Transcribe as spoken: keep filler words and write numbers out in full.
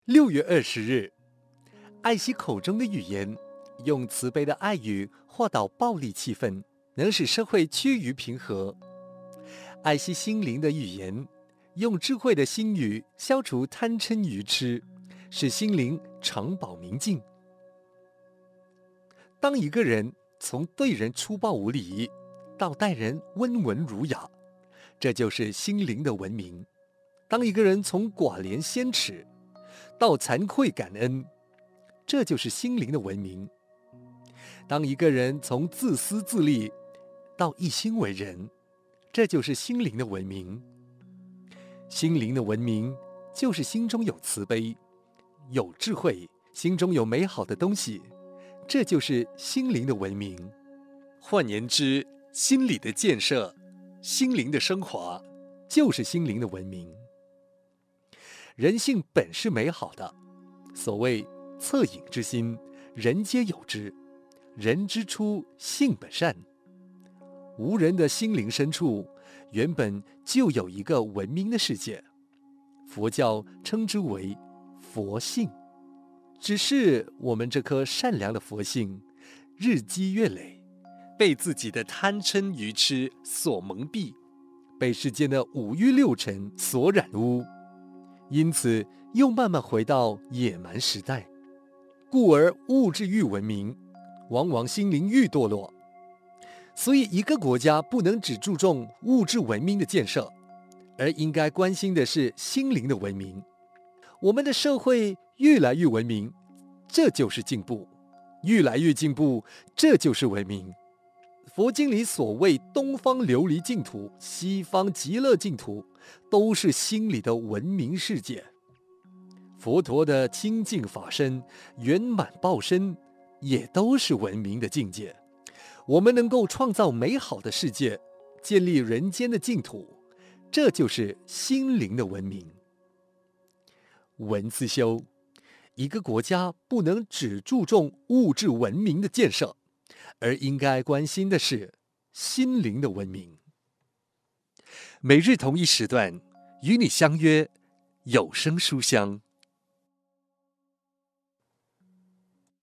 六月二十日，爱惜口中的语言，用慈悲的爱语化导暴力气氛，能使社会趋于平和。爱惜心灵的语言，用智慧的心语消除贪嗔愚痴，使心灵常保明净。当一个人从对人粗暴无礼到待人温文儒雅，这就是心灵的文明。当一个人从寡廉鲜耻到惭愧感恩，这就是心灵的文明。当一个人从自私自利到一心为人，这就是心灵的文明。心灵的文明就是心中有慈悲，有智慧，心中有美好的东西，这就是心灵的文明。换言之，心理的建设，心灵的升华，就是心灵的文明。人性本是美好的，所谓恻隐之心，人皆有之。人之初，性本善。无人的心灵深处，原本就有一个文明的世界，佛教称之为佛性。只是我们这颗善良的佛性，日积月累，被自己的贪嗔愚痴所蒙蔽，被世间的五欲六尘所染污，因此又慢慢回到野蛮时代。故而物质愈文明，往往心灵愈堕落。所以一个国家不能只注重物质文明的建设，而应该关心的是心灵的文明。我们的社会越来越文明，这就是进步；越来越进步，这就是文明。佛经里所谓东方琉璃净土、西方极乐净土，都是心里的文明世界。佛陀的清净法身、圆满报身，也都是文明的境界。我们能够创造美好的世界，建立人间的净土，这就是心灵的文明。文自修，一个国家不能只注重物质文明的建设，而应该关心的是心灵的文明。每日同一时段与你相约有声书香。